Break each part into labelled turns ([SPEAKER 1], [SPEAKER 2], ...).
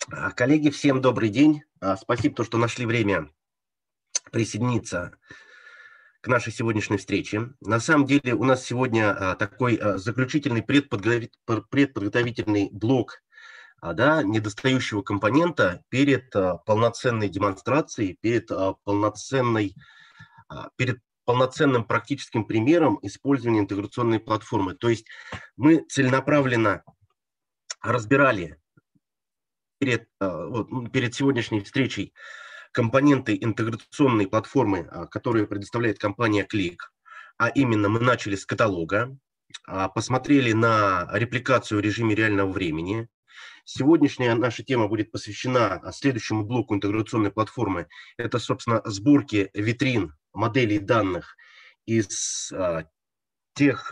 [SPEAKER 1] Коллеги, всем добрый день. Спасибо, что нашли время присоединиться к нашей сегодняшней встрече. На самом деле у нас сегодня такой заключительный предподготовительный блок недостающего компонента перед полноценной демонстрацией, перед полноценным практическим примером использования интеграционной платформы. То есть мы целенаправленно разбирали перед сегодняшней встречей компоненты интеграционной платформы, которые предоставляет компания Click, а именно мы начали с каталога, посмотрели на репликацию в режиме реального времени. Сегодняшняя наша тема будет посвящена следующему блоку интеграционной платформы. Это, собственно, сборки витрин моделей данных из тех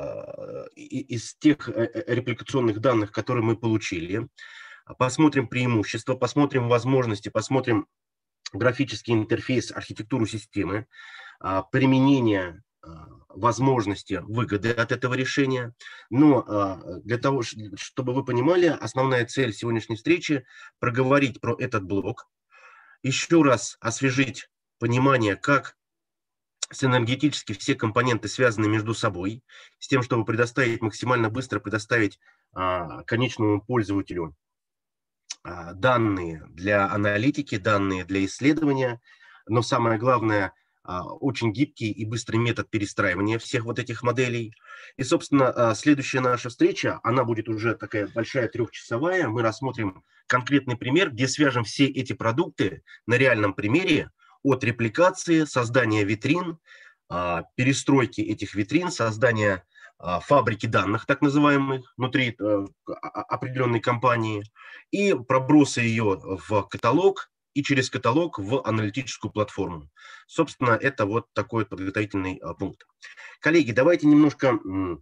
[SPEAKER 1] репликационных данных, которые мы получили. Посмотрим преимущества, посмотрим возможности, посмотрим графический интерфейс, архитектуру системы, применение возможности, выгоды от этого решения. Но для того, чтобы вы понимали, основная цель сегодняшней встречи – проговорить про этот блок, еще раз освежить понимание, как синергетически все компоненты связаны между собой, с тем, чтобы максимально быстро предоставить конечному пользователю данные для аналитики, данные для исследования, но самое главное, очень гибкий и быстрый метод перестраивания всех вот этих моделей. И, собственно, следующая наша встреча, она будет уже такая большая трехчасовая. Мы рассмотрим конкретный пример, где свяжем все эти продукты на реальном примере от репликации, создания витрин, перестройки этих витрин, создания фабрики данных, так называемых, внутри определенной компании, и проброса ее в каталог, и через каталог в аналитическую платформу. Собственно, это вот такой подготовительный пункт. Коллеги, давайте немножко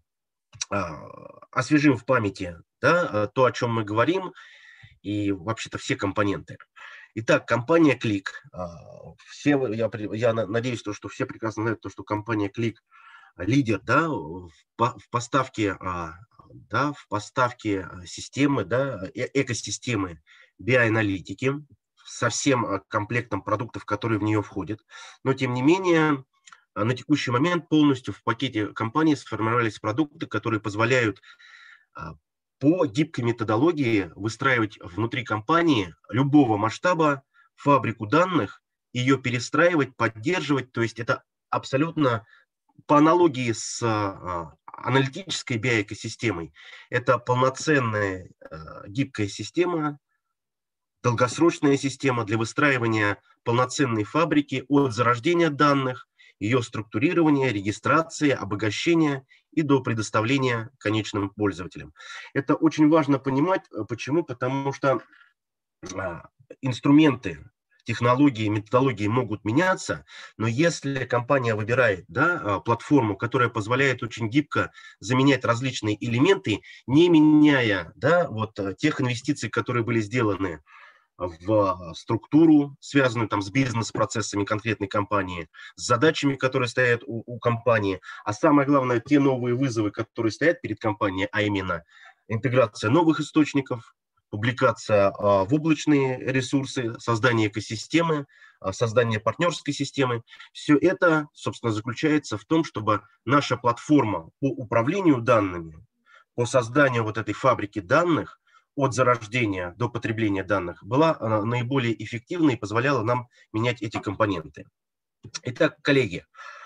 [SPEAKER 1] освежим в памяти то, о чем мы говорим, и вообще-то все компоненты. Итак, компания Click. Я надеюсь, что все прекрасно знают, что компания Click лидер в поставке системы, экосистемы BI-аналитики со всем комплектом продуктов, которые в нее входят. Но, тем не менее, на текущий момент полностью в пакете компании сформировались продукты, которые позволяют по гибкой методологии выстраивать внутри компании любого масштаба фабрику данных, ее перестраивать, поддерживать. То есть это абсолютно по аналогии с аналитической BI-экосистемой. Это полноценная гибкая система, долгосрочная система для выстраивания полноценной фабрики от зарождения данных, ее структурирования, регистрации, обогащения и до предоставления конечным пользователям. Это очень важно понимать. Почему? Потому что инструменты, технологии, методологии могут меняться, но если компания выбирает платформу, которая позволяет очень гибко заменять различные элементы, не меняя тех инвестиций, которые были сделаны в структуру, связанную с бизнес-процессами конкретной компании, с задачами, которые стоят у компании, а самое главное, те новые вызовы, которые стоят перед компанией, а именно интеграция новых источников, публикация в облачные ресурсы, создание экосистемы, создание партнерской системы. Все это, собственно, заключается в том, чтобы наша платформа по управлению данными, по созданию вот этой фабрики данных, от зарождения до потребления данных, была наиболее эффективной и позволяла нам менять эти компоненты. Итак, коллеги,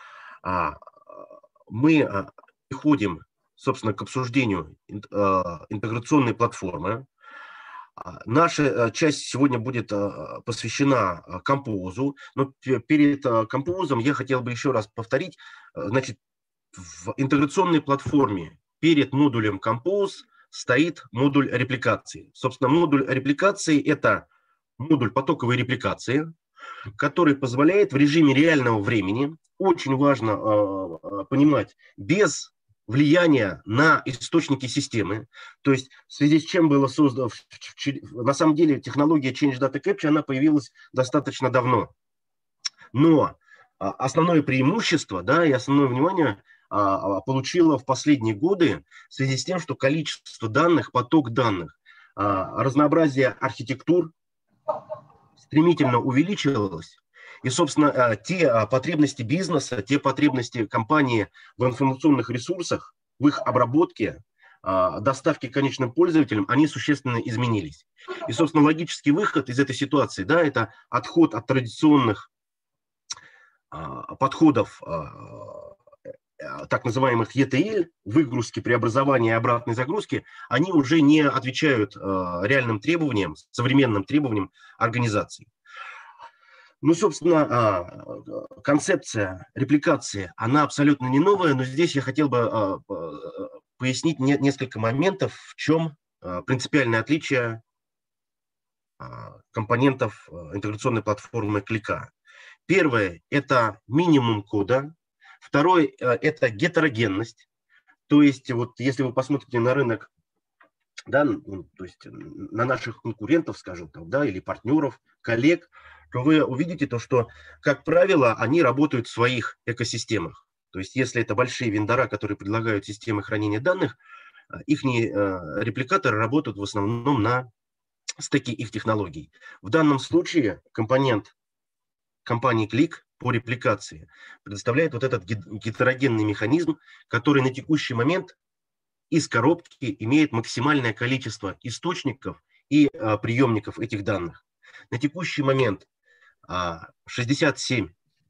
[SPEAKER 1] мы переходим, собственно, к обсуждению интеграционной платформы. Наша часть сегодня будет посвящена Compose, но перед Compose я хотел бы еще раз повторить, значит, в интеграционной платформе перед модулем Compose стоит модуль репликации. Собственно, модуль репликации – это модуль потоковой репликации, который позволяет в режиме реального времени, очень важно понимать, без влияния на источники системы, то есть в связи с чем было создано, на самом деле технология Change Data Capture, она появилась достаточно давно, но основное преимущество, и основное внимание получила в последние годы в связи с тем, что количество данных, поток данных разнообразие архитектур стремительно увеличивалось. И, собственно, те потребности бизнеса, те потребности компании в информационных ресурсах, в их обработке, доставки конечным пользователям, они существенно изменились. И, собственно, логический выход из этой ситуации, да, это отход от традиционных подходов так называемых ETL, выгрузки, преобразования и обратной загрузки, они уже не отвечают реальным требованиям, современным требованиям организаций. Ну, собственно, концепция репликации, она абсолютно не новая, но здесь я хотел бы пояснить несколько моментов, в чем принципиальное отличие компонентов интеграционной платформы Клика. Первое – это минимум кода. Второе – это гетерогенность. То есть, вот если вы посмотрите на рынок, да, то есть на наших конкурентов, скажем так, да, или партнеров, коллег, то вы увидите то, что, как правило, они работают в своих экосистемах. То есть, если это большие вендора, которые предлагают системы хранения данных, их репликаторы работают в основном на стыке их технологий. В данном случае компонент компании Click по репликации предоставляет вот этот гетерогенный механизм, который на текущий момент из коробки имеет максимальное количество источников и приемников этих данных. На текущий момент 67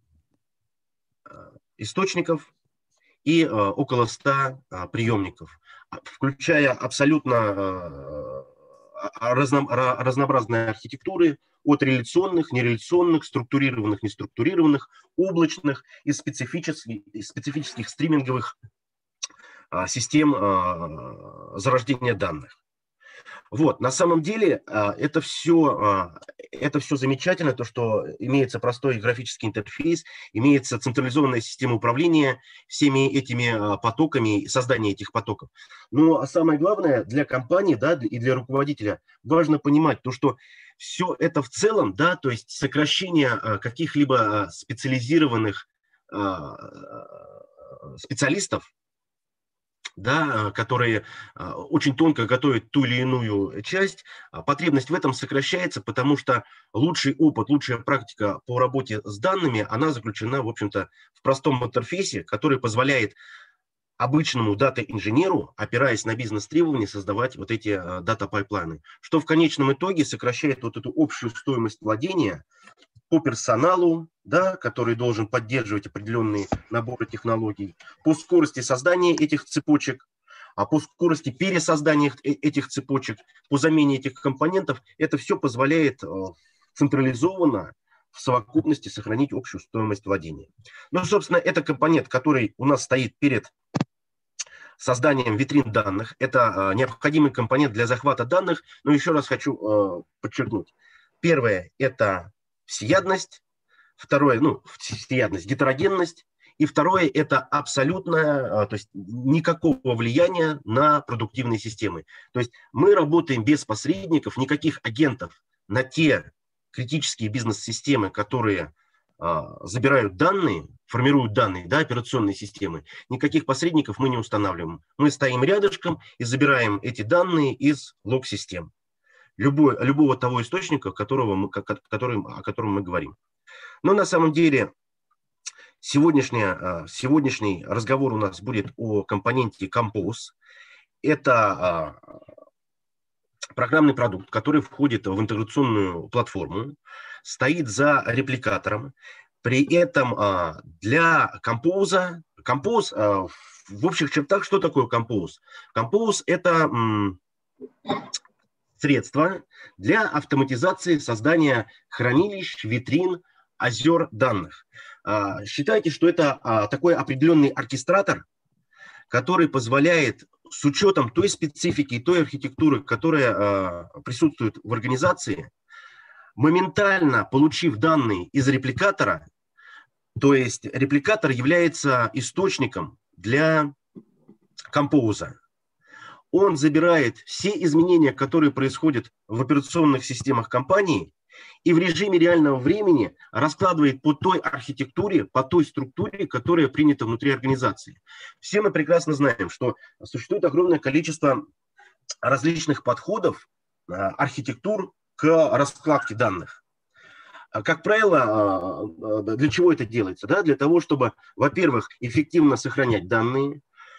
[SPEAKER 1] источников и около 100 приемников, включая абсолютно разнообразные архитектуры от реляционных, нереляционных, структурированных, неструктурированных, облачных и специфических стриминговых систем зарождения данных. Вот, на самом деле это все замечательно, то, что имеется простой графический интерфейс, имеется централизованная система управления всеми этими потоками, создание этих потоков. Но самое главное для компании, да, и для руководителя важно понимать то, что все это в целом, да, то есть сокращение каких-либо специализированных специалистов, да, которые очень тонко готовят ту или иную часть, потребность в этом сокращается, потому что лучший опыт, лучшая практика по работе с данными, она заключена, в общем-то, в простом интерфейсе, который позволяет обычному дата-инженеру, опираясь на бизнес-требования, создавать вот эти дата-пайплайны, что в конечном итоге сокращает вот эту общую стоимость владения по персоналу, да, который должен поддерживать определенные наборы технологий, по скорости создания этих цепочек, по скорости пересоздания этих цепочек, по замене этих компонентов. Это все позволяет централизованно в совокупности сохранить общую стоимость владения. Ну, собственно, это компонент, который у нас стоит перед созданием витрин данных. Это необходимый компонент для захвата данных. Но еще раз хочу подчеркнуть. Первое – это всеядность, второе, всеядность, гетерогенность, и второе – это абсолютное, то есть никакого влияния на продуктивные системы. То есть мы работаем без посредников, никаких агентов на те критические бизнес-системы, которые забирают данные, формируют данные, да, операционные системы, никаких посредников мы не устанавливаем. Мы стоим рядышком и забираем эти данные из лог-систем. Любого того источника, о котором мы говорим. Но на самом деле сегодняшний разговор у нас будет о компоненте Compose. Это программный продукт, который входит в интеграционную платформу, стоит за репликатором. При этом для Compose, в общих чертах, что такое Compose? Compose – это средства для автоматизации создания хранилищ, витрин, озер данных. Считайте, что это такой определенный оркестратор, который позволяет с учетом той специфики, той архитектуры, которая присутствует в организации, моментально получив данные из репликатора, то есть репликатор является источником для Compose. Он забирает все изменения, которые происходят в операционных системах компании, и в режиме реального времени раскладывает по той архитектуре, по той структуре, которая принята внутри организации. Все мы прекрасно знаем, что существует огромное количество различных подходов архитектур к раскладке данных. Как правило, для чего это делается? Да? Для того, чтобы, во-первых, эффективно сохранять данные,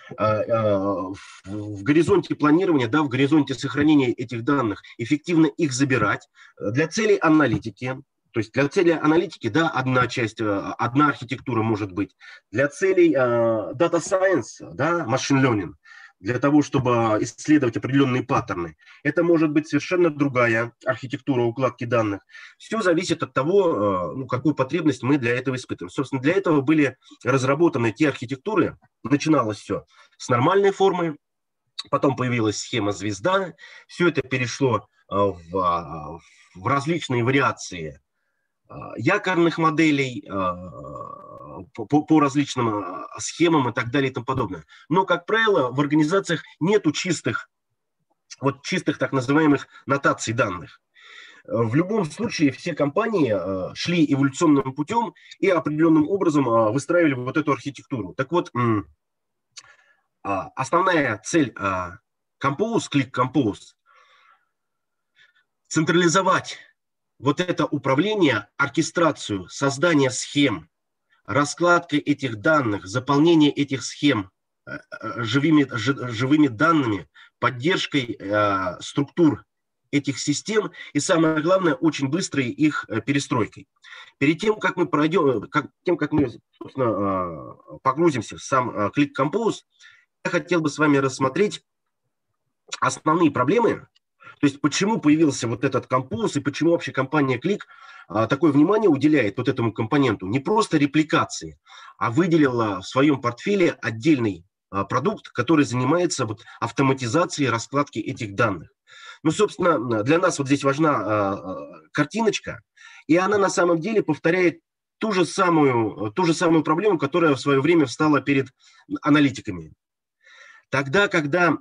[SPEAKER 1] в горизонте планирования, да, в горизонте сохранения этих данных, эффективно их забирать для целей аналитики. То есть для целей аналитики, да, одна часть, одна архитектура может быть. Для целей data science, да, machine learning, для того, чтобы исследовать определенные паттерны. Это может быть совершенно другая архитектура укладки данных. Все зависит от того, ну, какую потребность мы для этого испытываем. Собственно, для этого были разработаны те архитектуры. Начиналось все с нормальной формы, потом появилась схема звезда. Все это перешло в различные вариации якорных моделей, по различным схемам и так далее и тому подобное. Но, как правило, в организациях нету чистых так называемых нотаций данных. В любом случае все компании шли эволюционным путем и определенным образом выстраивали вот эту архитектуру. Так вот, основная цель Compose, Click Compose, централизовать вот это управление, оркестрацию, создание схем, раскладка этих данных, заполнение этих схем живыми данными, поддержкой структур этих систем и, самое главное, очень быстрой их перестройкой. Перед тем, как мы собственно, погрузимся в сам Click Compose, я хотел бы с вами рассмотреть основные проблемы. То есть почему появился вот этот композ и почему вообще компания Click такое внимание уделяет вот этому компоненту. Не просто репликации, а выделила в своем портфеле отдельный продукт, который занимается вот автоматизацией раскладки этих данных. Ну, собственно, для нас вот здесь важна картиночка, и она на самом деле повторяет ту же самую проблему, которая в свое время встала перед аналитиками. Тогда, когда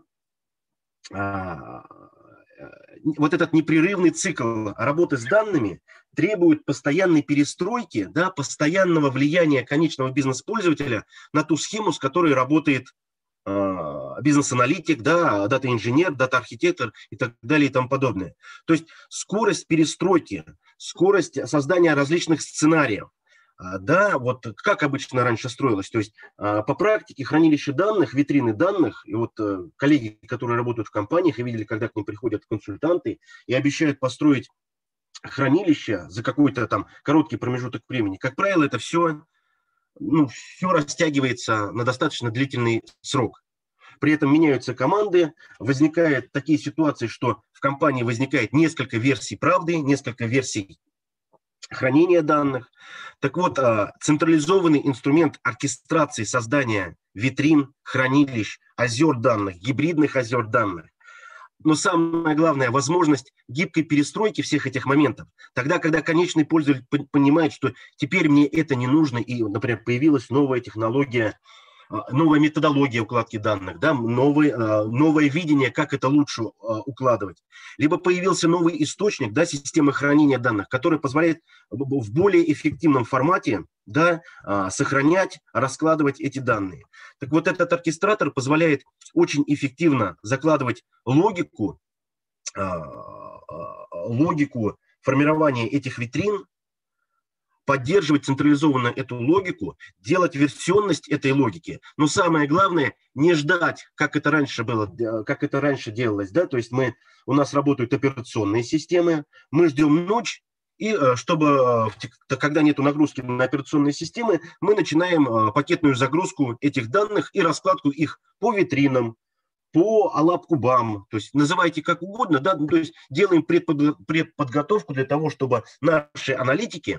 [SPEAKER 1] вот этот непрерывный цикл работы с данными требует постоянной перестройки, да, постоянного влияния конечного бизнес-пользователя на ту схему, с которой работает бизнес-аналитик, да, дата-инженер, дата-архитектор и так далее и тому подобное. То есть скорость перестройки, скорость создания различных сценариев, да, вот как обычно раньше строилось, то есть по практике хранилище данных, витрины данных, и вот коллеги, которые работают в компаниях, и видели, когда к ним приходят консультанты и обещают построить хранилище за какой-то там короткий промежуток времени, как правило, это все растягивается на достаточно длительный срок. При этом меняются команды, возникают такие ситуации, что в компании возникает несколько версий правды, несколько версий хранения данных. Так вот, централизованный инструмент оркестрации создания витрин, хранилищ, озер данных, гибридных озер данных. Но самое главное, возможность гибкой перестройки всех этих моментов. Тогда, когда конечный пользователь понимает, что теперь мне это не нужно, и, например, появилась новая технология, новая методология укладки данных, да, новое видение, как это лучше укладывать. Либо появился новый источник, да, системы хранения данных, который позволяет в более эффективном формате, да, сохранять, раскладывать эти данные. Так вот, этот оркестратор позволяет очень эффективно закладывать логику формирования этих витрин, поддерживать централизованно эту логику, делать версионность этой логики. Но самое главное, не ждать, как это раньше было, как это раньше делалось. Да? То есть у нас работают операционные системы, мы ждем ночь, и чтобы, когда нет нагрузки на операционные системы, мы начинаем пакетную загрузку этих данных и раскладку их по витринам, по алаб-кубам, то есть называйте как угодно, да? То есть делаем предподготовку для того, чтобы наши аналитики,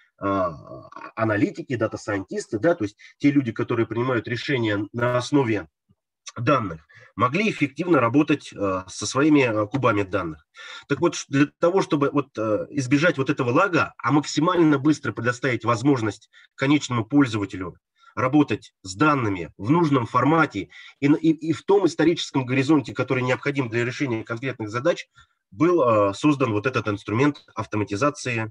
[SPEAKER 1] дата-сайентисты, да, то есть те люди, которые принимают решения на основе данных, могли эффективно работать со своими кубами данных. Так вот, для того, чтобы избежать вот этого лага, а максимально быстро предоставить возможность конечному пользователю работать с данными в нужном формате и в том историческом горизонте, который необходим для решения конкретных задач, был создан вот этот инструмент автоматизации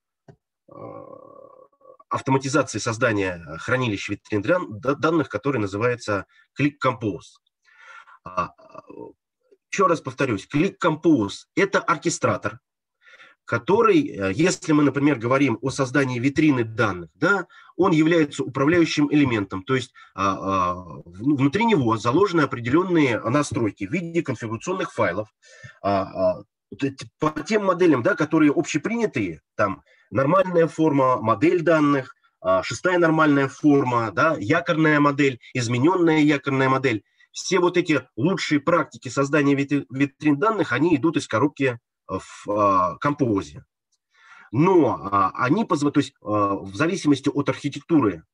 [SPEAKER 1] создания хранилищ витрин данных, который называется Click Compose. еще раз повторюсь, Click Compose – это оркестратор, который, если мы, например, говорим о создании витрины данных, да, он является управляющим элементом, то есть внутри него заложены определенные настройки в виде конфигурационных файлов по тем моделям, да, которые общепринятые, там нормальная форма, модель данных, шестая нормальная форма, да, якорная модель, измененная якорная модель. Все вот эти лучшие практики создания витрин данных, они идут из коробки в композе. Но они позволяют, то есть в зависимости от архитектуры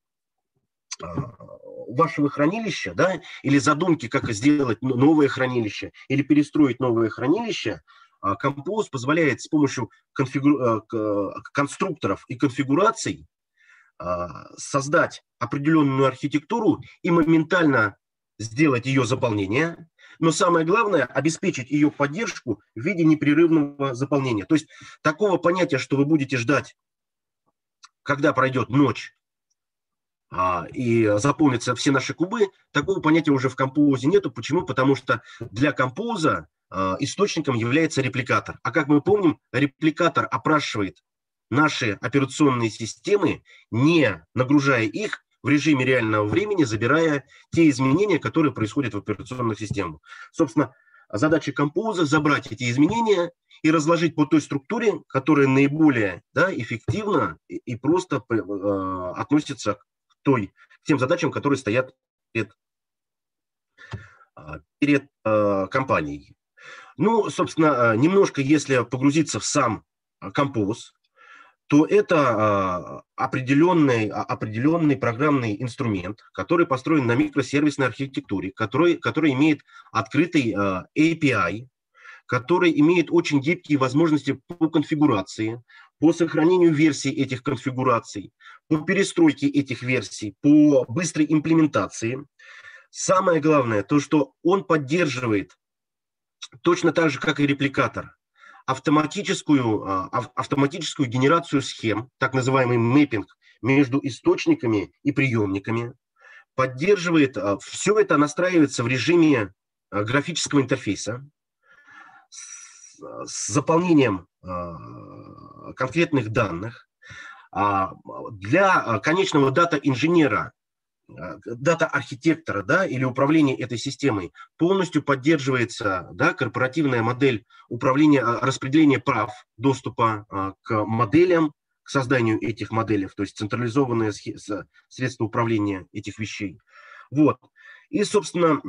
[SPEAKER 1] вашего хранилища, да, или задумки, как сделать новое хранилище, или перестроить новое хранилище, Compose позволяет с помощью конструкторов и конфигураций создать определенную архитектуру и моментально сделать ее заполнение, но самое главное – обеспечить ее поддержку в виде непрерывного заполнения. То есть такого понятия, что вы будете ждать, когда пройдет ночь и заполнятся все наши кубы, такого понятия уже в Compose нету. Почему? Потому что для Compose источником является репликатор. А как мы помним, репликатор опрашивает наши операционные системы, не нагружая их в режиме реального времени, забирая те изменения, которые происходят в операционных системах. Собственно, задача Compose – забрать эти изменения и разложить по той структуре, которая наиболее, да, эффективно и просто относится к тем задачам, которые стоят перед компанией. Ну, собственно, немножко, если погрузиться в сам Compose, то это определенный программный инструмент, который построен на микросервисной архитектуре, который имеет открытый API, который имеет очень гибкие возможности по конфигурации, по сохранению версий этих конфигураций, по перестройке этих версий, по быстрой имплементации. Самое главное, то, что он поддерживает точно так же, как и репликатор, автоматическую генерацию схем, так называемый мэппинг между источниками и приемниками, поддерживает, все это настраивается в режиме графического интерфейса с заполнением конкретных данных. Для конечного дата-инженера, дата-архитектора, да, или управления этой системой полностью поддерживается, да, корпоративная модель управления, распределения прав доступа к моделям, к созданию этих моделей, то есть централизованное средство управления этих вещей. Вот. И, собственно,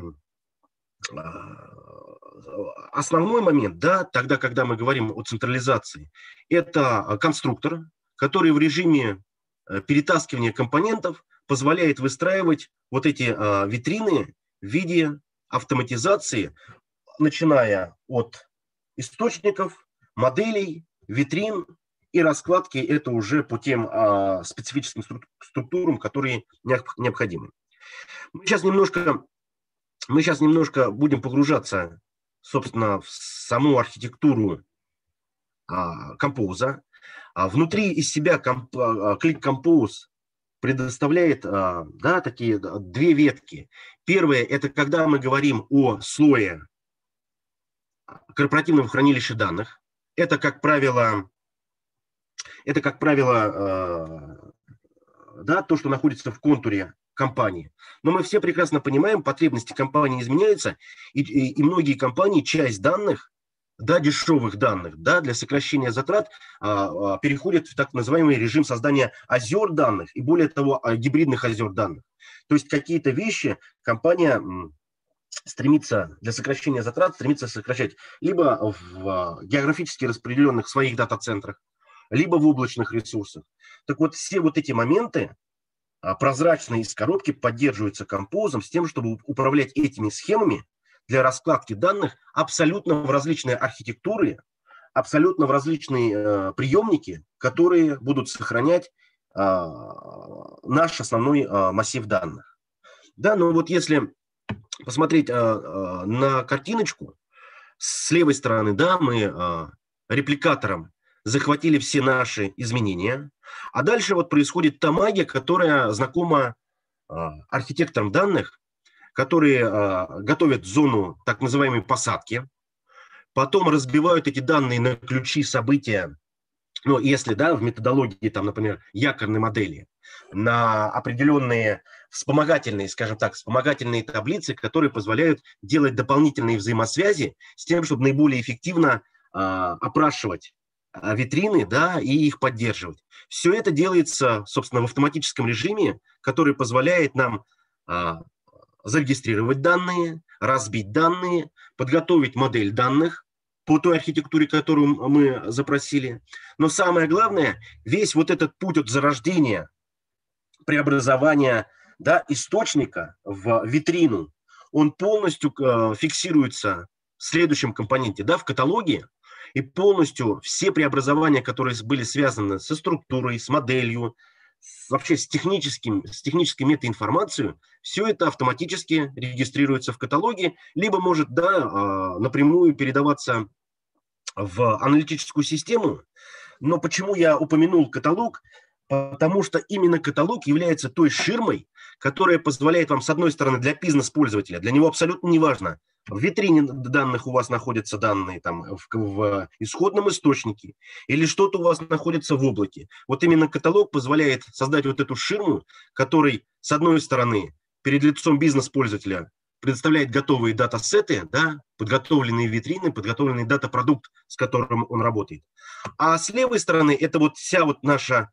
[SPEAKER 1] основной момент, да, тогда, когда мы говорим о централизации, это конструктор, который в режиме перетаскивания компонентов позволяет выстраивать вот эти витрины в виде автоматизации, начиная от источников, моделей, витрин и раскладки это уже по тем специфическим структурам, которые необходимы. Мы сейчас немножко будем погружаться, собственно, в саму архитектуру Compose. Внутри из себя Click Compose предоставляет, да, такие две ветки. Первое – это когда мы говорим о слое корпоративного хранилища данных. Это, как правило, да, то, что находится в контуре компании. Но мы все прекрасно понимаем, потребности компании изменяются, и многие компании часть данных, да, дешевых данных, да, для сокращения затрат переходят в так называемый режим создания озер данных и, более того, гибридных озер данных. То есть какие-то вещи компания стремится для сокращения затрат, стремится сокращать либо в географически распределенных своих дата-центрах, либо в облачных ресурсах. Так вот, все вот эти моменты прозрачные из коробки поддерживаются Compose с тем, чтобы управлять этими схемами для раскладки данных абсолютно в различные архитектуры, абсолютно в различные приемники, которые будут сохранять наш основной массив данных. Да, но вот если посмотреть на картиночку, с левой стороны, да, мы репликатором захватили все наши изменения, а дальше вот происходит та магия, которая знакома архитекторам данных, которые готовят зону так называемой посадки, потом разбивают эти данные на ключи, события, ну, если, да, в методологии, там, например, якорной модели, на определенные вспомогательные, скажем так, вспомогательные таблицы, которые позволяют делать дополнительные взаимосвязи с тем, чтобы наиболее эффективно опрашивать витрины, да, и их поддерживать. Все это делается, собственно, в автоматическом режиме, который позволяет нам зарегистрировать данные, разбить данные, подготовить модель данных по той архитектуре, которую мы запросили. Но самое главное, весь вот этот путь от зарождения, преобразования, да, источника в витрину, он полностью фиксируется в следующем компоненте, да, в каталоге, и полностью все преобразования, которые были связаны со структурой, с моделью, вообще с технической метаинформацией, все это автоматически регистрируется в каталоге, либо может, да, напрямую передаваться в аналитическую систему. Но почему я упомянул каталог? Потому что именно каталог является той ширмой, которая позволяет вам, с одной стороны, для бизнес-пользователя, для него абсолютно не важно, в витрине данных у вас находятся данные там, в исходном источнике, или что-то у вас находится в облаке. Вот именно каталог позволяет создать вот эту ширму, который, с одной стороны, перед лицом бизнес-пользователя предоставляет готовые датасеты, да, подготовленные витрины, подготовленный дата-продукт, с которым он работает. А с левой стороны, это вот вся вот наша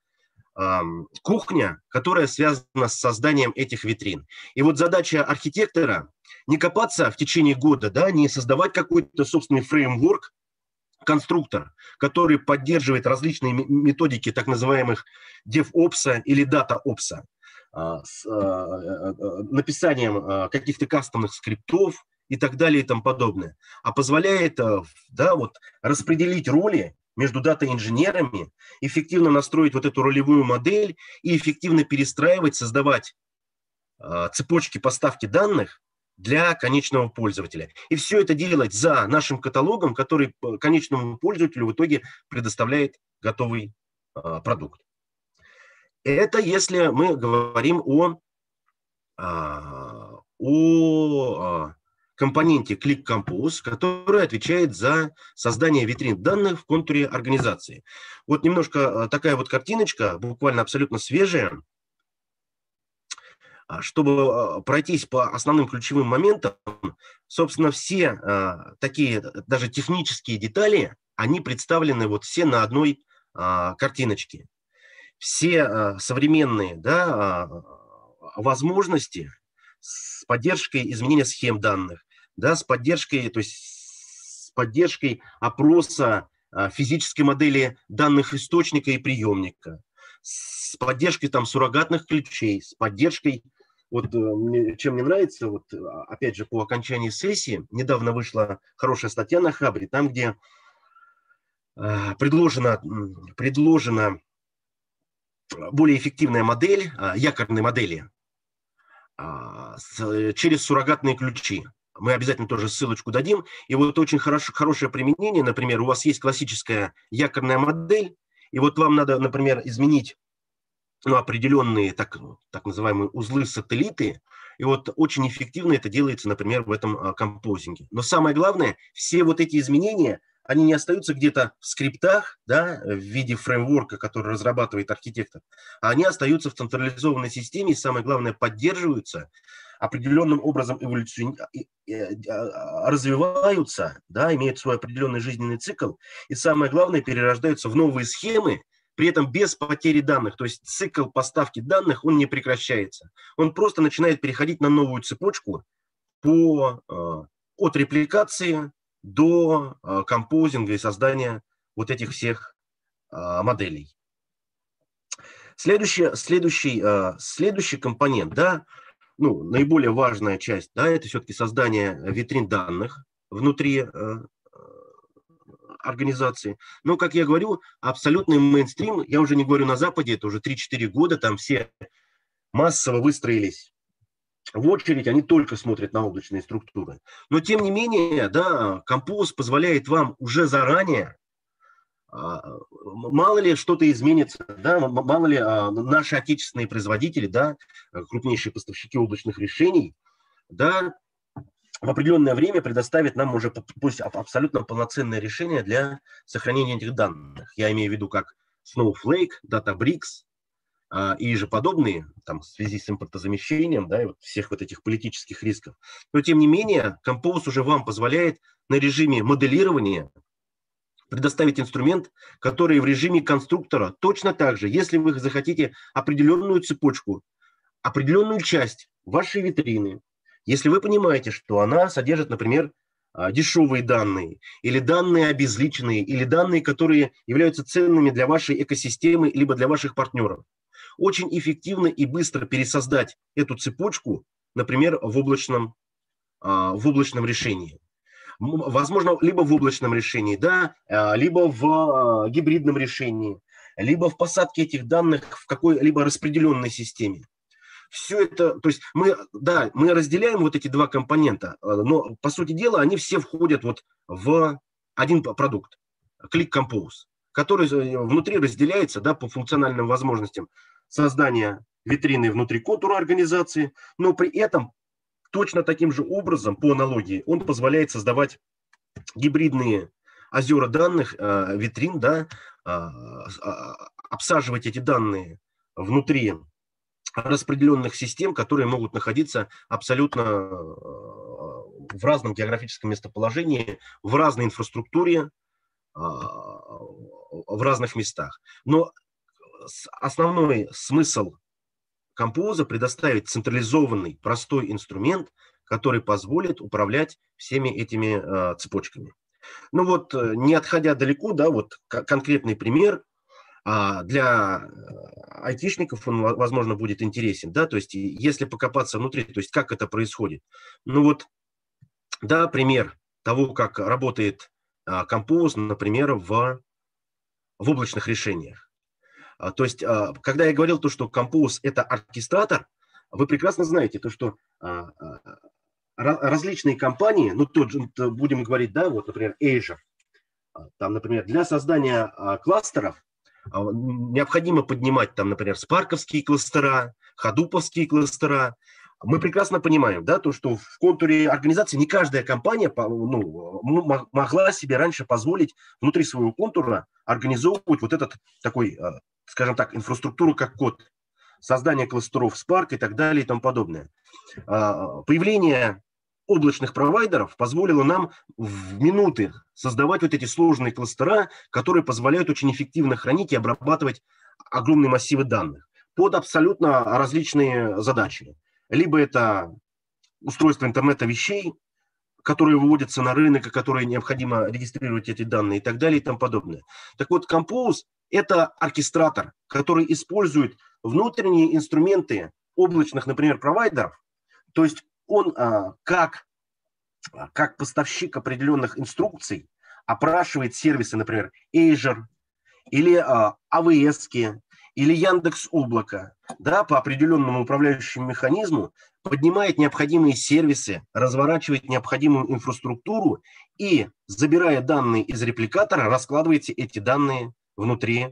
[SPEAKER 1] кухня, которая связана с созданием этих витрин. И вот задача архитектора не копаться в течение года, да, не создавать какой-то собственный фреймворк, конструктор, который поддерживает различные методики так называемых DevOps или DataOps, с написанием каких-то кастомных скриптов и так далее и тому подобное, а позволяет, да, вот, распределить роли между дата-инженерами, эффективно настроить вот эту ролевую модель и эффективно перестраивать, создавать цепочки поставки данных для конечного пользователя. И все это делать за нашим каталогом, который конечному пользователю в итоге предоставляет готовый продукт. Это если мы говорим о компоненте Click Compose, который отвечает за создание витрин данных в контуре организации. Вот немножко такая вот картиночка, буквально абсолютно свежая, чтобы пройтись по основным ключевым моментам. Собственно, все такие даже технические детали, они представлены вот все на одной картиночке. Все современные, да, возможности с поддержкой изменения схем данных, да, с поддержкой, то есть с поддержкой опроса физической модели данных источника и приемника, с поддержкой там суррогатных ключей, с поддержкой, вот чем мне нравится, вот опять же по окончании сессии, недавно вышла хорошая статья на Хабре, там где предложена более эффективная модель, якорной модели, через суррогатные ключи. Мы обязательно тоже ссылочку дадим. И вот очень хорошее применение, например, у вас есть классическая якорная модель, и вот вам надо, например, изменить определенные так называемые узлы-сателлиты, и вот очень эффективно это делается, например, в этом композинге. Но самое главное, все вот эти изменения, они не остаются где-то в скриптах, да, в виде фреймворка, который разрабатывает архитектор, а они остаются в централизованной системе и, самое главное, поддерживаются, определенным образом развиваются, да, имеют свой определенный жизненный цикл, и, самое главное, перерождаются в новые схемы, при этом без потери данных. То есть цикл поставки данных, он не прекращается. Он просто начинает переходить на новую цепочку от репликации до композинга и создания вот этих всех моделей. Следующий компонент, да, ну, наиболее важная часть, да, это все-таки создание витрин данных внутри организации. Но, как я говорю, абсолютный мейнстрим, я уже не говорю на Западе, это уже 3-4 года, там все массово выстроились в очередь, они только смотрят на облачные структуры. Но, тем не менее, да, Compose позволяет вам уже заранее, мало ли что-то изменится, да, мало ли наши отечественные производители, да, крупнейшие поставщики облачных решений, да, в определенное время предоставит нам уже абсолютно полноценное решение для сохранения этих данных. Я имею в виду как Snowflake, Databricks и же подобные, там, в связи с импортозамещением, да, и вот всех вот этих политических рисков. Но, тем не менее, Compose уже вам позволяет на режиме моделирования предоставить инструмент, который в режиме конструктора точно так же, если вы захотите определенную цепочку, определенную часть вашей витрины, если вы понимаете, что она содержит, например, дешевые данные, или данные обезличенные, или данные, которые являются ценными для вашей экосистемы, либо для ваших партнеров, очень эффективно и быстро пересоздать эту цепочку, например, в облачном решении. Возможно, либо в облачном решении, да, либо в гибридном решении, либо в посадке этих данных в какой-либо распределенной системе. Все это, то есть мы разделяем вот эти два компонента, но, по сути дела, они все входят вот в один продукт, Click Compose, который внутри разделяется, да, по функциональным возможностям создания витрины внутри контура организации, но при этом точно таким же образом, по аналогии, он позволяет создавать гибридные озера данных, витрин, да, обсаживать эти данные внутри распределенных систем, которые могут находиться абсолютно в разном географическом местоположении, в разной инфраструктуре, в разных местах. Но основной смысл Compose предоставить централизованный, простой инструмент, который позволит управлять всеми этими цепочками. Ну вот, не отходя далеко, да, вот конкретный пример. Для айтишников он, возможно, будет интересен, да, то есть если покопаться внутри, то есть как это происходит. Ну вот, да, пример того, как работает Compose, например, в облачных решениях. То есть, когда я говорил то, что Compose – это оркестратор, вы прекрасно знаете то, что различные компании, ну, будем говорить, да, вот, например, Azure, там, например, для создания кластеров необходимо поднимать, там, например, спарковские кластера, хадуповские кластера. Мы прекрасно понимаем, да, то, что в контуре организации не каждая компания могла себе раньше позволить внутри своего контура организовывать вот этот такой, скажем так, инфраструктуру как код, создание кластеров Spark и так далее и тому подобное. Появление облачных провайдеров позволило нам в минуты создавать вот эти сложные кластера, которые позволяют очень эффективно хранить и обрабатывать огромные массивы данных под абсолютно различные задачи. Либо это устройство интернета вещей, которые выводятся на рынок, и которые необходимо регистрировать эти данные и так далее и тому подобное. Так вот, Compose – это оркестратор, который использует внутренние инструменты облачных, например, провайдеров. То есть он как поставщик определенных инструкций опрашивает сервисы, например, Azure или AWS, или Яндекс.Облако, да, по определенному управляющему механизму, поднимает необходимые сервисы, разворачивает необходимую инфраструктуру и, забирая данные из репликатора, раскладываете эти данные внутри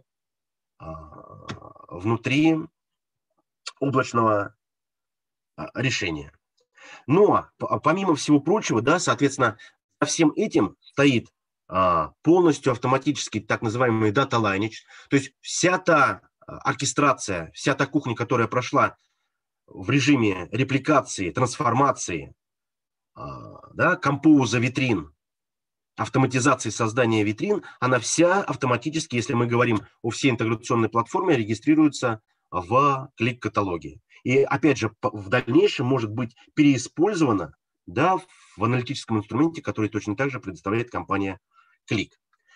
[SPEAKER 1] облачного решения. Но, помимо всего прочего, да, соответственно, за всем этим стоит полностью автоматически так называемый data lineage, то есть вся та оркестрация, вся та кухня, которая прошла в режиме репликации, трансформации, да, композа витрин, автоматизации создания витрин, она вся автоматически, если мы говорим о всей интеграционной платформе, регистрируется в клик-каталоге. И опять же, в дальнейшем может быть переиспользована, да, в аналитическом инструменте, который точно так же предоставляет компания Click.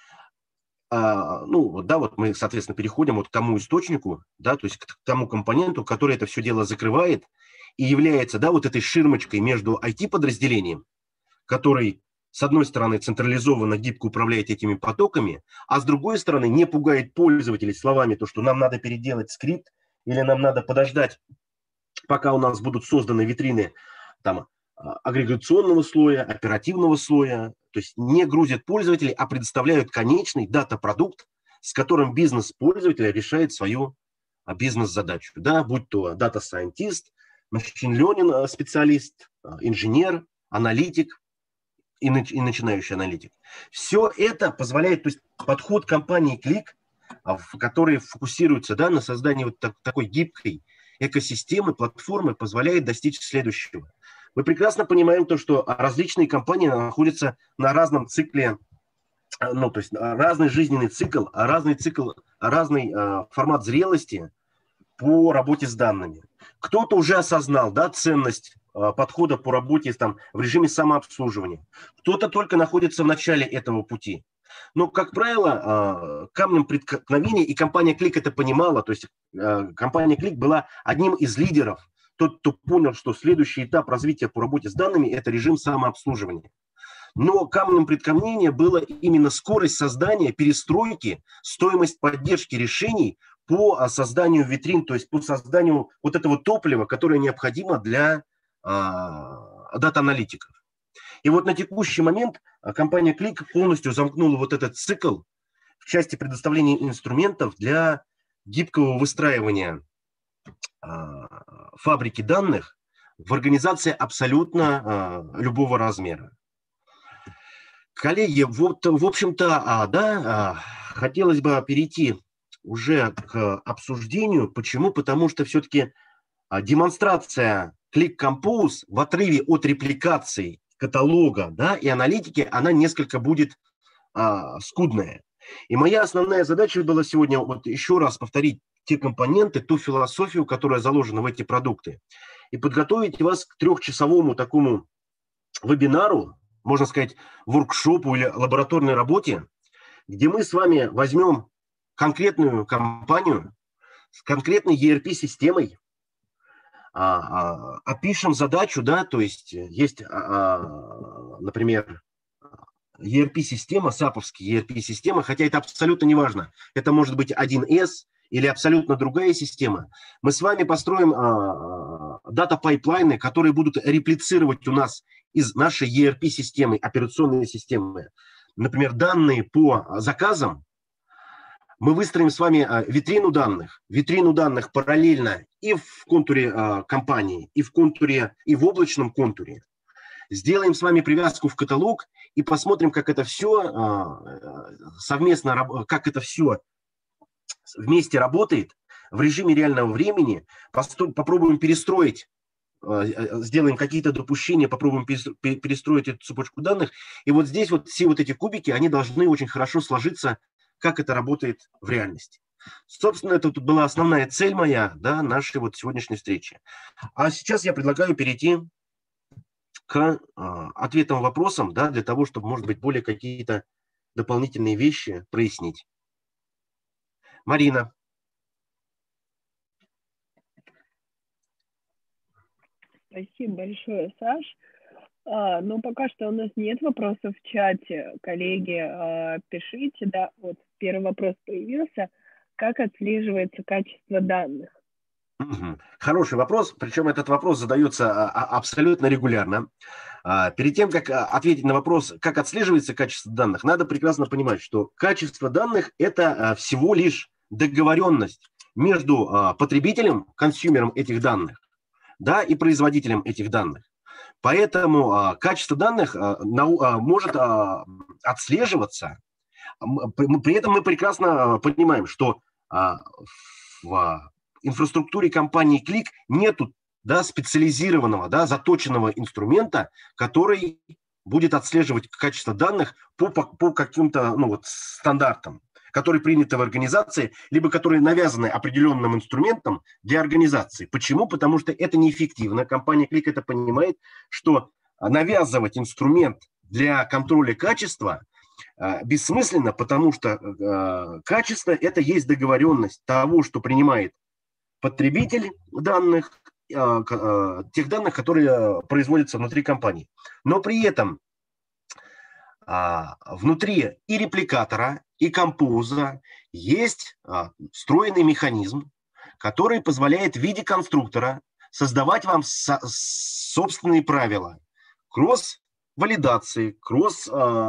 [SPEAKER 1] Ну, да, вот мы, соответственно, переходим вот к тому источнику, да, то есть к тому компоненту, который это все дело закрывает и является, да, вот этой ширмочкой между IT-подразделением, который, с одной стороны, централизованно, гибко управляет этими потоками, а с другой стороны, не пугает пользователей словами, то, что нам надо переделать скрипт или нам надо подождать, пока у нас будут созданы витрины там, агрегационного слоя, оперативного слоя, то есть не грузят пользователей, а предоставляют конечный дата-продукт, с которым бизнес пользователя решает свою бизнес-задачу, да, будь то дата-сайентист, machine learning специалист, инженер, аналитик и начинающий аналитик. Все это позволяет, то есть подход компании Click, который фокусируется, да, на создании вот такой гибкой экосистемы, платформы, позволяет достичь следующего. Мы прекрасно понимаем то, что различные компании находятся на разном цикле, ну, то есть разный жизненный цикл, разный формат зрелости по работе с данными. Кто-то уже осознал, да, ценность подхода по работе там, в режиме самообслуживания. Кто-то только находится в начале этого пути. Но, как правило, камнем преткновения, и компания Click это понимала, то есть компания Click была одним из лидеров, тот, кто понял, что следующий этап развития по работе с данными – это режим самообслуживания. Но камнем преткновения была именно скорость создания, перестройки, стоимость поддержки решений по созданию витрин, то есть по созданию вот этого топлива, которое необходимо для дата-аналитиков. И вот на текущий момент компания Click полностью замкнула вот этот цикл в части предоставления инструментов для гибкого выстраивания фабрики данных в организации абсолютно любого размера. Коллеги, вот, в общем-то, хотелось бы перейти уже к обсуждению. Почему? Потому что все-таки демонстрация Click Compose в отрыве от репликации каталога, да, и аналитики, она несколько будет скудная. И моя основная задача была сегодня вот еще раз повторить те компоненты, ту философию, которая заложена в эти продукты, и подготовить вас к трехчасовому такому вебинару, можно сказать, воркшопу или лабораторной работе, где мы с вами возьмем конкретную компанию с конкретной ERP-системой, опишем задачу, да, то есть есть, например, ERP-система, САПовская ERP-система, хотя это абсолютно не важно. Это может быть 1С или абсолютно другая система. Мы с вами построим дата-пайплайны, которые будут реплицировать у нас из нашей ERP-системы, операционной системы, например, данные по заказам. Мы выстроим с вами витрину данных параллельно и в контуре компании, и в контуре, и в облачном контуре. Сделаем с вами привязку в каталог и посмотрим, как это все совместно, как это все вместе работает в режиме реального времени. Попробуем перестроить, сделаем какие-то допущения, попробуем перестроить эту цепочку данных. И вот здесь вот все вот эти кубики, они должны очень хорошо сложиться, как это работает в реальности. Собственно, это тут была основная цель моя, да, нашей вот сегодняшней встречи. А сейчас я предлагаю перейти к ответам, вопросам, да, для того, чтобы, может быть, более какие-то дополнительные вещи прояснить. Марина.
[SPEAKER 2] Спасибо большое, Саш. Но пока что у нас нет вопросов в чате. Коллеги, пишите, да, вот первый вопрос появился. Как отслеживается качество данных?
[SPEAKER 1] Хороший вопрос, причем этот вопрос задается абсолютно регулярно. Перед тем, как ответить на вопрос, как отслеживается качество данных, надо прекрасно понимать, что качество данных – это всего лишь договоренность между потребителем, консюмером этих данных, да, и производителем этих данных. Поэтому качество данных может отслеживаться. При этом мы прекрасно понимаем, что в инфраструктуре компании Click нету, да, специализированного, да, заточенного инструмента, который будет отслеживать качество данных по каким-то, ну, вот, стандартам, которые приняты в организации, либо которые навязаны определенным инструментом для организации. Почему? Потому что это неэффективно. Компания Click это понимает, что навязывать инструмент для контроля качества бессмысленно, потому что качество – это есть договоренность того, что принимает потребитель данных, тех данных, которые производятся внутри компании. Но при этом внутри и репликатора, и композа есть встроенный механизм, который позволяет в виде конструктора создавать вам собственные правила кросс-валидации,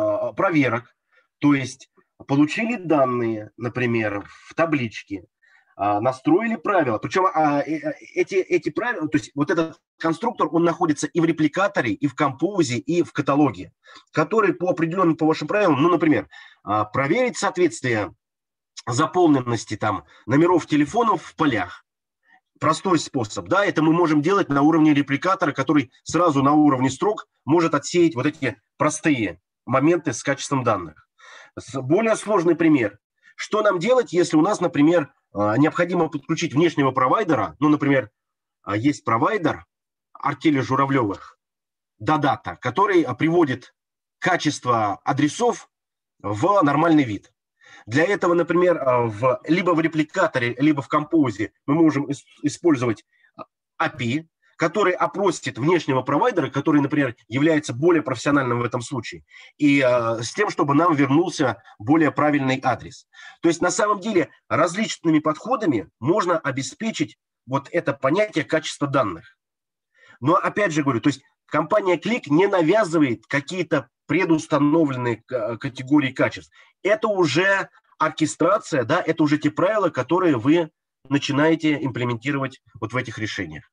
[SPEAKER 1] кросс-проверок. То есть получили данные, например, в табличке, настроили правила. Причем эти правила, то есть вот этот конструктор, он находится и в репликаторе, и в композе, и в каталоге, который по определенным, по вашим правилам, ну, например, проверить соответствие заполненности там номеров телефонов в полях. Простой способ, да, это мы можем делать на уровне репликатора, который сразу на уровне строк может отсеять вот эти простые моменты с качеством данных. Более сложный пример. Что нам делать, если у нас, например, необходимо подключить внешнего провайдера, ну, например, есть провайдер артели Журавлевых, Дадата, который приводит качество адресов в нормальный вид. Для этого, например, либо в репликаторе, либо в композе мы можем использовать API, который опросит внешнего провайдера, который, например, является более профессиональным в этом случае, и с тем, чтобы нам вернулся более правильный адрес. То есть на самом деле различными подходами можно обеспечить вот это понятие качества данных. Но опять же говорю, то есть компания Click не навязывает какие-то предустановленные категории качеств. Это уже оркестрация, да, это уже те правила, которые вы начинаете имплементировать вот в этих решениях.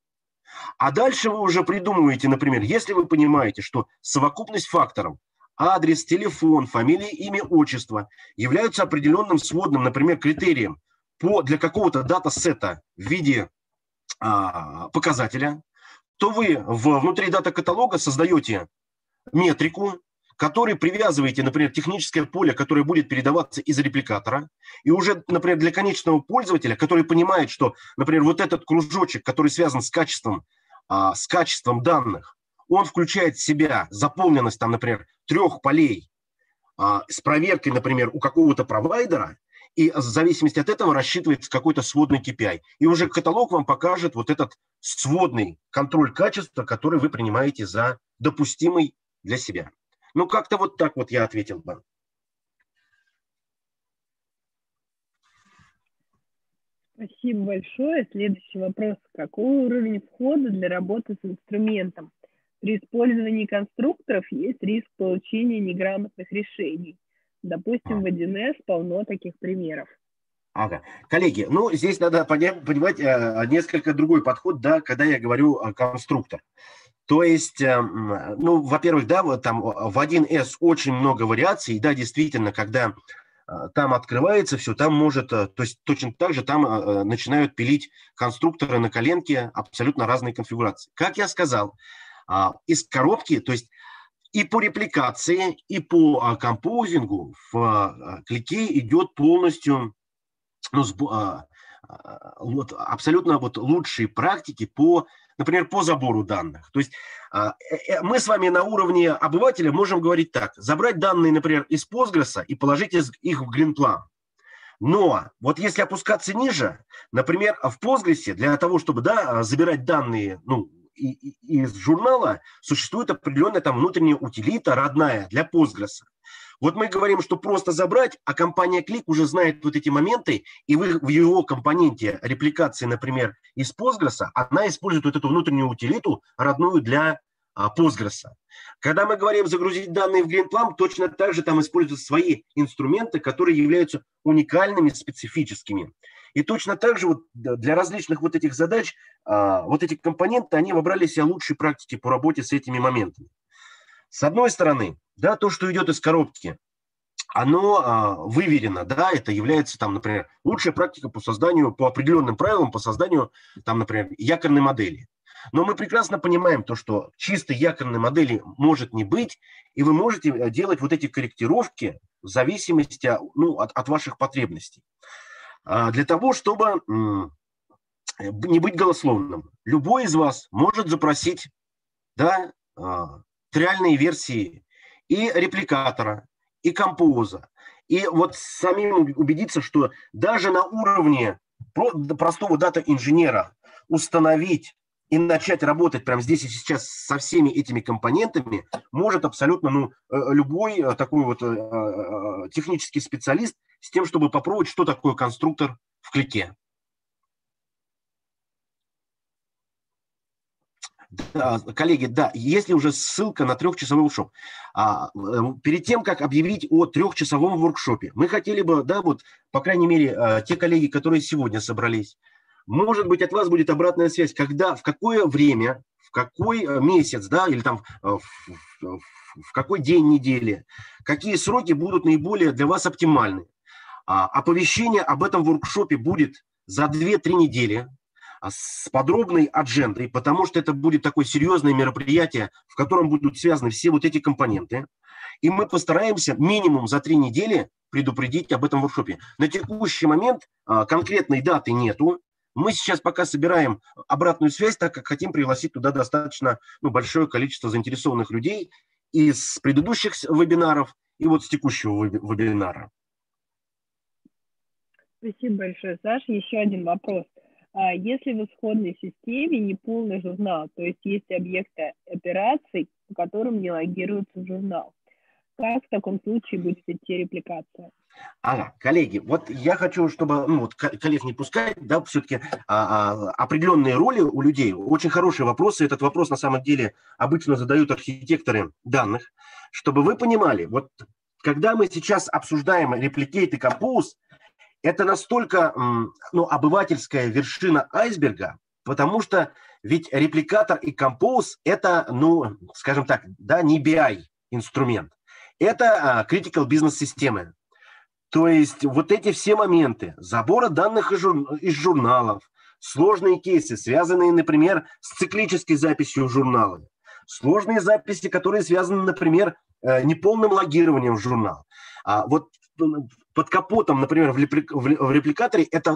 [SPEAKER 1] А дальше вы уже придумываете, например, если вы понимаете, что совокупность факторов, адрес, телефон, фамилия, имя, отчество являются определенным сводным, например, критерием для какого-то дата-сета в виде показателя, то вы внутри дата-каталога создаете метрику, который привязываете, например, техническое поле, которое будет передаваться из репликатора, и уже, например, для конечного пользователя, который понимает, что, например, вот этот кружочек, который связан с качеством данных, он включает в себя заполненность, там, например, 3 полей с проверкой, например, у какого-то провайдера, и в зависимости от этого рассчитывается какой-то сводный KPI. И уже каталог вам покажет вот этот сводный контроль качества, который вы принимаете за допустимый для себя. Ну, как-то вот так вот я ответил бы.
[SPEAKER 2] Спасибо большое. Следующий вопрос. Какой уровень входа для работы с инструментом? При использовании конструкторов есть риск получения неграмотных решений. Допустим, в 1С полно таких примеров.
[SPEAKER 1] Ага. Коллеги, ну, здесь надо понимать несколько другой подход, да, когда я говорю конструктор. То есть, ну, во-первых, да, вот там в 1С очень много вариаций, да, действительно, когда там открывается все, там может, то есть точно так же там начинают пилить конструкторы на коленке абсолютно разные конфигурации. Как я сказал, из коробки, то есть и по репликации, и по композингу в клике идет полностью, ну, вот, абсолютно вот лучшие практики по, например, по забору данных. То есть мы с вами на уровне обывателя можем говорить так: забрать данные, например, из Postgres и положить их в GreenPlan. Но вот если опускаться ниже, например, в Postgres для того, чтобы, да, забирать данные, ну, из журнала, существует определенная там внутренняя утилита родная для Postgres. Вот мы говорим, что просто забрать, а компания Click уже знает вот эти моменты, и в его компоненте репликации, например, из Postgres, она использует вот эту внутреннюю утилиту, родную для Postgres. Когда мы говорим загрузить данные в GreenPlan, точно так же там используются свои инструменты, которые являются уникальными, специфическими. И точно так же вот для различных вот этих задач вот эти компоненты, они выбрали себе лучшие практики по работе с этими моментами. С одной стороны, да, то, что идет из коробки, оно выверено, да, это является, там, например, лучшая практика по созданию, по определенным правилам, по созданию, там, например, якорной модели. Но мы прекрасно понимаем то, что чистой якорной модели может не быть, и вы можете делать вот эти корректировки в зависимости, ну, от ваших потребностей. Для того, чтобы не быть голословным, любой из вас может запросить, да, триальные версии и репликатора, и композа. И вот самим убедиться, что даже на уровне простого дата-инженера установить и начать работать прямо здесь и сейчас со всеми этими компонентами может абсолютно, ну, любой такой вот технический специалист с тем, чтобы попробовать, что такое конструктор в клике. Да, коллеги, да, есть ли уже ссылка на трехчасовой воркшоп? Перед тем, как объявить о трехчасовом воркшопе, мы хотели бы, да, вот, по крайней мере, те коллеги, которые сегодня собрались, может быть, от вас будет обратная связь, когда, в какое время, в какой месяц, да, или там в какой день недели, какие сроки будут наиболее для вас оптимальны. Оповещение об этом воркшопе будет за 2-3 недели с подробной аджендой, потому что это будет такое серьезное мероприятие, в котором будут связаны все вот эти компоненты. И мы постараемся минимум за 3 недели предупредить об этом воркшопе. На текущий момент конкретной даты нету. Мы сейчас пока собираем обратную связь, так как хотим пригласить туда достаточно большое количество заинтересованных людей из предыдущих вебинаров и вот с текущего вебинара.
[SPEAKER 2] Спасибо большое, Саша. Еще один вопрос. Если в исходной системе не полный журнал, то есть есть объекты операций, по которым не логируется в журнал, как в таком случае будет идти репликация?
[SPEAKER 1] Ага, коллеги, вот я хочу, чтобы, коллег не пускать, да, все-таки определенные роли у людей. Очень хорошие вопросы. Этот вопрос на самом деле обычно задают архитекторы данных, чтобы вы понимали, вот когда мы сейчас обсуждаем Replicate и Compose, это настолько обывательская вершина айсберга, потому что ведь репликатор и Compose это, скажем так, да, не BI-инструмент. Это critical бизнес-системы. То есть вот эти все моменты забора данных из журналов, сложные кейсы, связанные, например, с циклической записью журнала, сложные записи, которые связаны, например, неполным логированием в журнал. Вот под капотом, например, в репликаторе это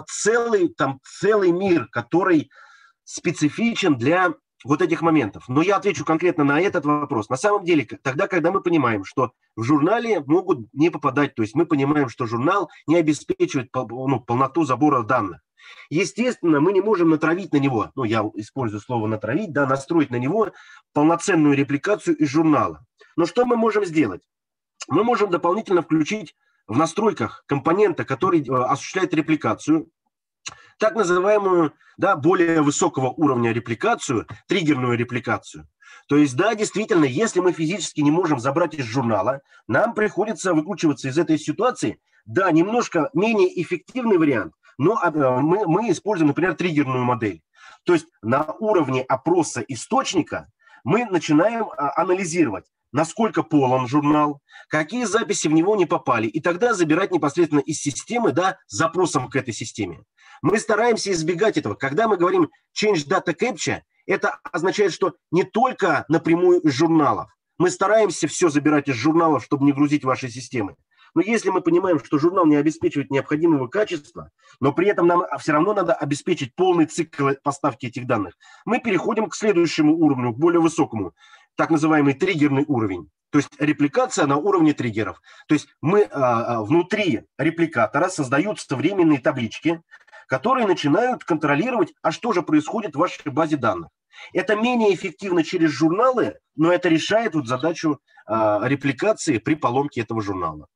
[SPEAKER 1] целый мир, который специфичен для вот этих моментов. Но я отвечу конкретно на этот вопрос. На самом деле, тогда, когда мы понимаем, что в журнале могут не попадать, то есть мы понимаем, что журнал не обеспечивает полноту забора данных. Естественно, мы не можем натравить на него, я использую слово натравить, да, настроить на него полноценную репликацию из журнала. Но что мы можем сделать? Мы можем дополнительно включить в настройках компонента, который осуществляет репликацию, так называемую, да, более высокого уровня репликацию, триггерную репликацию. То есть, да, действительно, если мы физически не можем забрать из журнала, нам приходится выкручиваться из этой ситуации. Да, немножко менее эффективный вариант, но мы используем, например, триггерную модель. То есть на уровне опроса источника мы начинаем анализировать, насколько полон журнал, какие записи в него не попали, и тогда забирать непосредственно из системы, да, с запросом к этой системе. Мы стараемся избегать этого. Когда мы говорим Change Data Capture, это означает, что не только напрямую из журналов. Мы стараемся все забирать из журналов, чтобы не грузить ваши системы. Но если мы понимаем, что журнал не обеспечивает необходимого качества, но при этом нам все равно надо обеспечить полный цикл поставки этих данных, мы переходим к следующему уровню, к более высокому, так называемый триггерный уровень. То есть репликация на уровне триггеров. То есть мы внутри репликатора создаются временные таблички, которые начинают контролировать, а что же происходит в вашей базе данных. Это менее эффективно через журналы, но это решает задачу репликации при поломке этого журнала.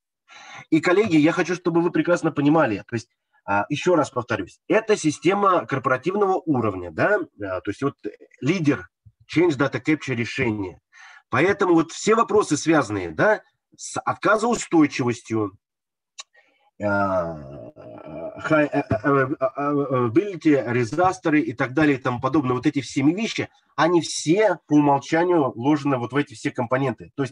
[SPEAKER 1] И, коллеги, я хочу, чтобы вы прекрасно понимали, то есть, еще раз повторюсь, это система корпоративного уровня, да, то есть вот лидер Change Data Capture решения. Поэтому вот все вопросы, связанные, да, с отказоустойчивостью, ability, резастеры и так далее и тому подобное, вот эти все вещи, они все по умолчанию вложены вот в эти все компоненты. То есть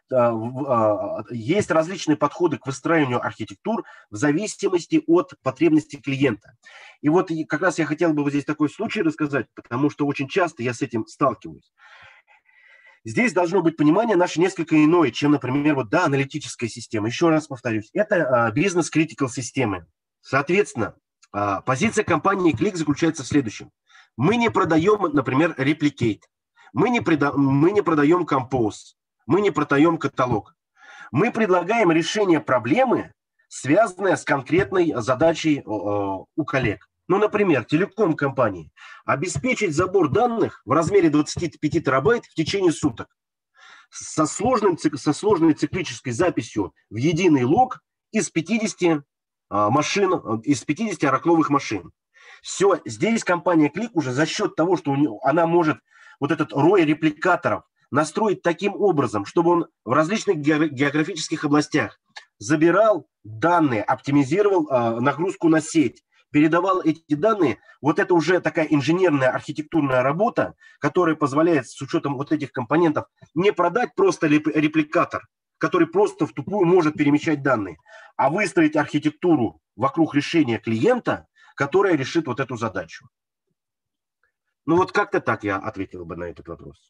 [SPEAKER 1] есть различные подходы к выстраиванию архитектур в зависимости от потребностей клиента. И вот как раз я хотел бы вот здесь такой случай рассказать, потому что очень часто я с этим сталкиваюсь. Здесь должно быть понимание наше несколько иное, чем, например, вот, да, аналитическая система. Еще раз повторюсь, это бизнес-критикал системы. Соответственно, позиция компании Click заключается в следующем. Мы не продаем, например, Replicate, мы не продаем Compose, мы не продаем каталог. Мы предлагаем решение проблемы, связанной с конкретной задачей у коллег. Ну, например, телеком-компании обеспечить забор данных в размере 25 терабайт в течение суток со сложной циклической записью в единый лог из 50 машин, из 50 оракловых машин. Все, здесь компания Click уже за счет того, что она может вот этот рой репликаторов настроить таким образом, чтобы он в различных географических областях забирал данные, оптимизировал нагрузку на сеть, передавал эти данные. Вот это уже такая инженерная архитектурная работа, которая позволяет с учетом вот этих компонентов не продать просто репликатор, который просто в тупую может перемещать данные, а выстроить архитектуру вокруг решения клиента, которая решит вот эту задачу. Ну вот как-то так я ответил бы на этот вопрос.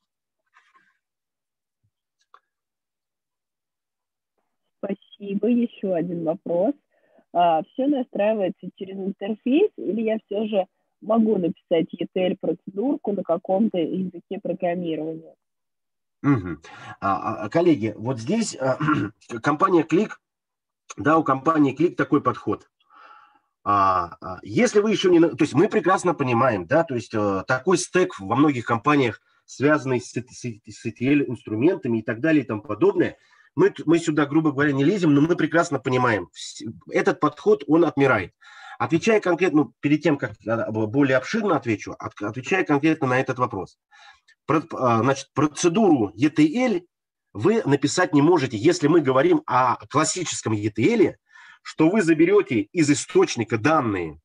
[SPEAKER 2] Спасибо. Еще один вопрос. Все настраивается через интерфейс, или я все же могу написать ETL-процедурку на каком-то языке программирования?
[SPEAKER 1] Угу. Коллеги, вот здесь компания Click, да, у компании Click такой подход. Если вы еще не... То есть мы прекрасно понимаем, да, то есть такой стек во многих компаниях, связанный с ETL-инструментами и так далее и тому подобное, мы сюда, грубо говоря, не лезем, но мы прекрасно понимаем, этот подход, он отмирает. Отвечая конкретно, перед тем, как более обширно отвечу, отвечая конкретно на этот вопрос. Значит, процедуру ETL вы написать не можете, если мы говорим о классическом ETL, что вы заберете из источника данные,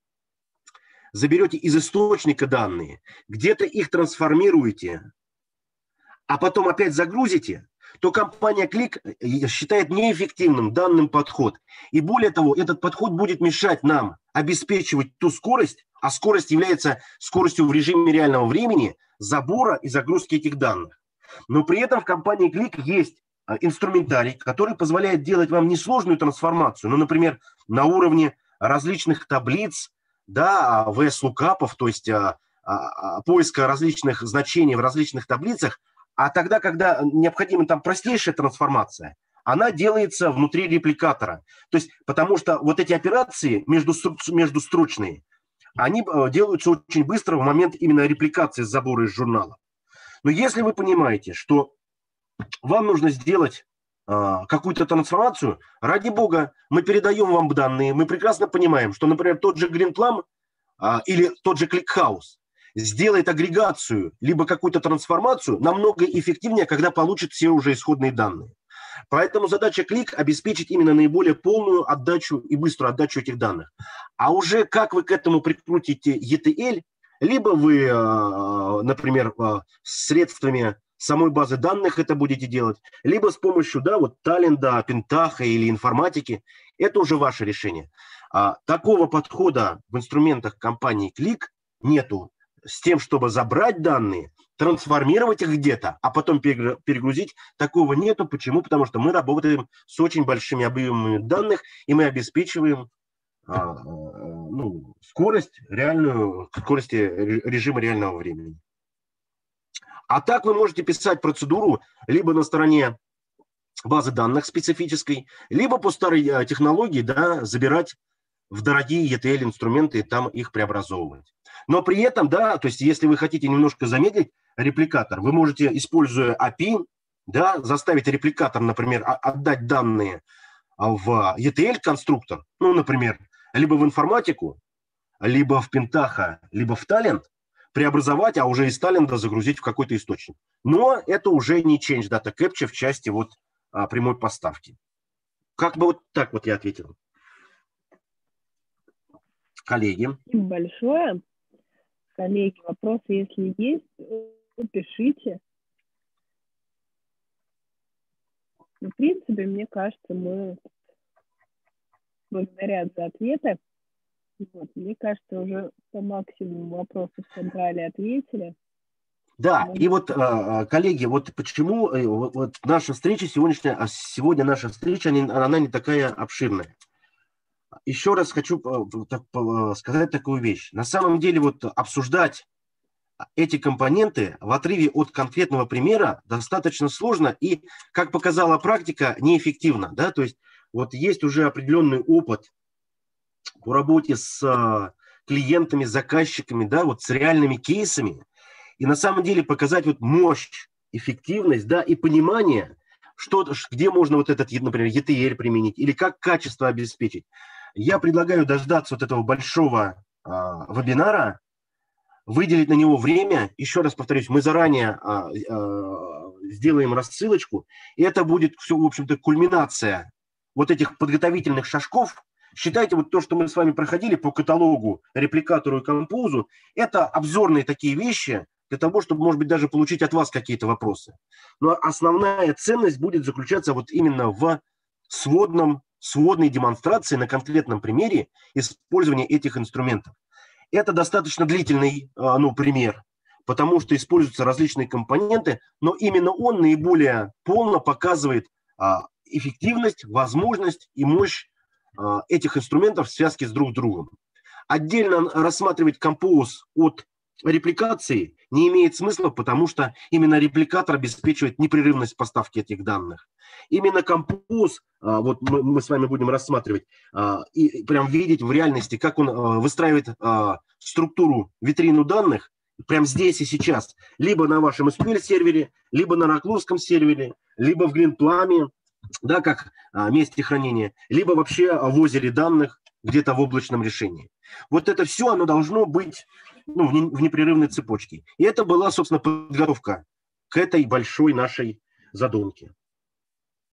[SPEAKER 1] где-то их трансформируете, а потом опять загрузите, то компания Click считает неэффективным данным подход. И более того, этот подход будет мешать нам обеспечивать ту скорость, а скорость является скоростью в режиме реального времени забора и загрузки этих данных. Но при этом в компании Click есть инструментарий, который позволяет делать вам несложную трансформацию, ну, например, на уровне различных таблиц, да, VS-лукапов, то есть поиска различных значений в различных таблицах, а тогда, когда необходима там простейшая трансформация, она делается внутри репликатора. То есть, потому что вот эти операции междустрочные, они делаются очень быстро в момент именно репликации забора из журнала. Но если вы понимаете, что вам нужно сделать какую-то трансформацию, ради бога, мы передаем вам данные, мы прекрасно понимаем, что, например, тот же GreenPlum или тот же ClickHouse сделает агрегацию, либо какую-то трансформацию намного эффективнее, когда получит все уже исходные данные. Поэтому задача Click обеспечить именно наиболее полную отдачу и быструю отдачу этих данных. А уже как вы к этому прикрутите ETL, либо вы, например, средствами самой базы данных это будете делать, либо с помощью, да, вот Талента, Пентаха или информатики, это уже ваше решение. Такого подхода в инструментах компании Click нету. С тем, чтобы забрать данные, трансформировать их где-то, а потом перегрузить, такого нету. Почему? Потому что мы работаем с очень большими объемами данных, и мы обеспечиваем скорость режима реального времени. А так вы можете писать процедуру либо на стороне базы данных специфической, либо по старой технологии, да, забирать в дорогие ETL-инструменты и там их преобразовывать. Но при этом, да, то есть если вы хотите немножко замедлить репликатор, вы можете, используя API, да, заставить репликатор, например, отдать данные в ETL-конструктор, ну, например, либо в информатику, либо в Pentaho, либо в Talent, преобразовать, а уже из Talent загрузить в какой-то источник. Но это уже не change data capture в части вот прямой поставки. Как бы вот так вот я ответил. Коллеги.
[SPEAKER 2] Спасибо большое. Коллеги, вопросы, если есть, пишите. Ну, в принципе, мне кажется, мы благодаря за ответы. Вот, мне кажется, уже по максимуму вопросов собрали, ответили.
[SPEAKER 1] Да, и вот, коллеги, вот почему вот наша встреча сегодня наша встреча, она не такая обширная. Еще раз хочу сказать такую вещь. На самом деле вот обсуждать эти компоненты в отрыве от конкретного примера достаточно сложно и, как показала практика, неэффективно. Да? То есть вот есть уже определенный опыт по работе с клиентами, заказчиками, да, вот с реальными кейсами. И на самом деле показать вот мощь, эффективность, да, и понимание, где можно вот этот, например, ETL применить или как качество обеспечить. Я предлагаю дождаться вот этого большого вебинара, выделить на него время. Еще раз повторюсь, мы заранее сделаем рассылочку, и это будет все, в общем-то, кульминация вот этих подготовительных шажков. Считайте, вот то, что мы с вами проходили по каталогу, репликатору и композу, это обзорные такие вещи для того, чтобы, может быть, даже получить от вас какие-то вопросы. Но основная ценность будет заключаться вот именно в сводной демонстрации на конкретном примере использования этих инструментов. Это достаточно длительный пример, потому что используются различные компоненты, но именно он наиболее полно показывает эффективность, возможность и мощь этих инструментов в связке с друг другом. Отдельно рассматривать композ от репликации не имеет смысла, потому что именно репликатор обеспечивает непрерывность поставки этих данных. Именно композ, вот мы с вами будем рассматривать, и прям видеть в реальности, как он выстраивает структуру, витрину данных, прямо здесь и сейчас, либо на вашем SQL-сервере, либо на Ракловском сервере, либо в Greenplum, да, как месте хранения, либо вообще в озере данных, где-то в облачном решении. Вот это все, оно должно быть в непрерывной цепочке. И это была, собственно, подготовка к этой большой нашей задумке.